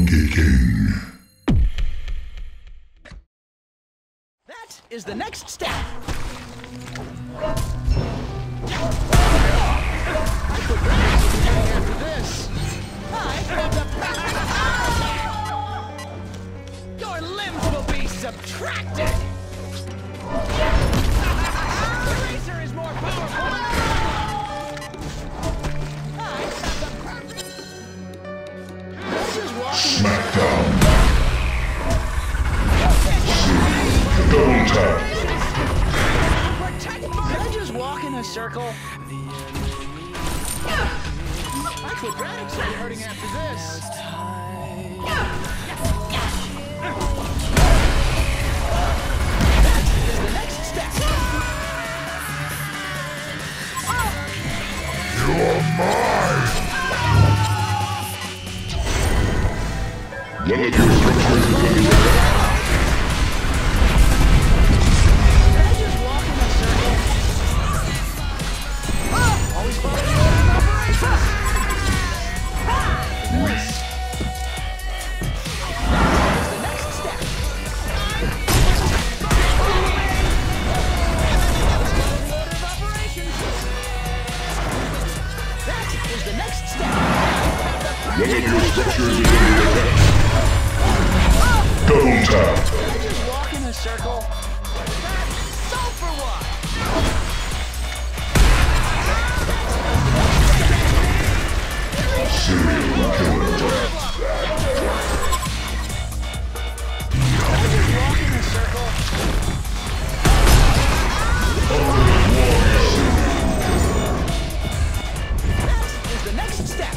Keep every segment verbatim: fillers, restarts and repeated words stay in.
Monkey King. That is the next step. I could really after this. I have the Your limbs will be subtracted. The Racer is more powerful. I have the perfect. Smackdown. Double tap. Can I just walk in a circle? My quadratics will be hurting after this. That is the next step. You're mine. One of your structures is under attack. One of your structures is under attack. Double tap. Can I just walk in a circle? So for what? Serial killer. Can I just walk in a circle? That is the next step.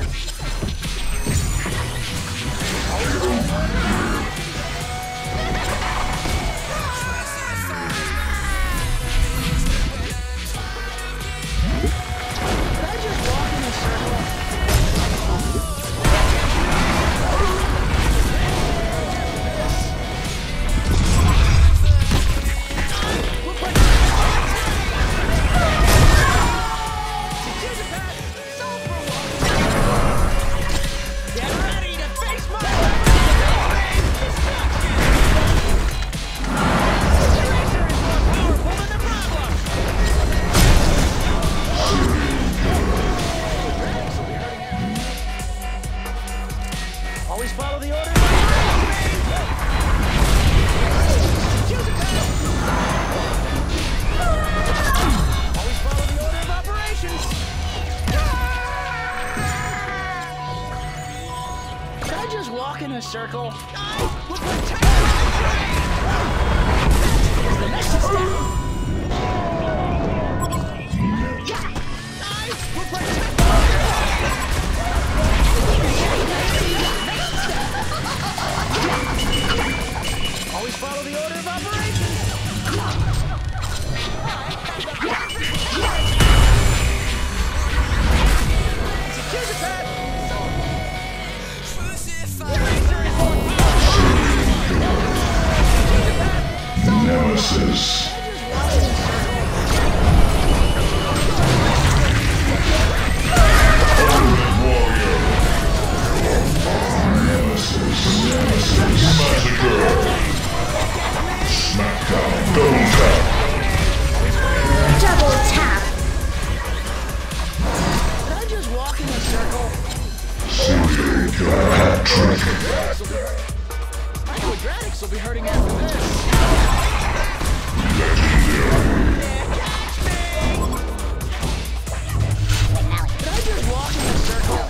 Always follow the order. Always follow the order of operations. Should I just walk in a circle? The next step. Always follow the order of operations. Secure the pad. Nemesis. Ultimate Warrior. Nemesis. Nemesis. Massacre. Smackdown. Double tap. Double tap. Did I just walk in a circle? Serial killer hat trick. My quadratics will be hurting after this. Legendary. Did I just walk in a circle?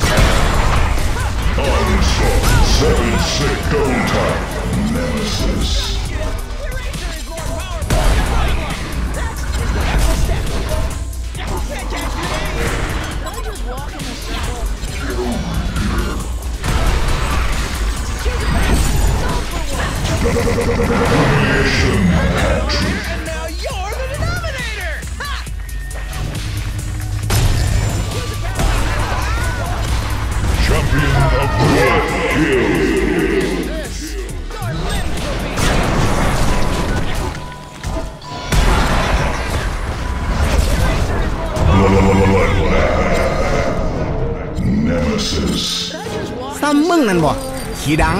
Onslaught. Seven sick double tap. Nemesis. The Racer is more powerful. That is the next step. You can't catch me. Did I just walk in a circle? Domination hat trick. And now you're the denominator! Ha! Champion of blood kill. This, your limbs will be Nemesis. Some มึงนั่นบ่ทีดัง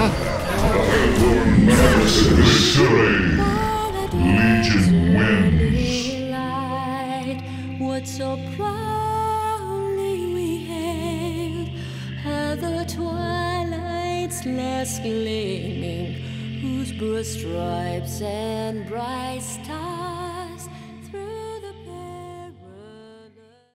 Victory! Legion wins. Light, what so proudly we hailed, had the twilight's last gleaming, whose broad stripes and bright stars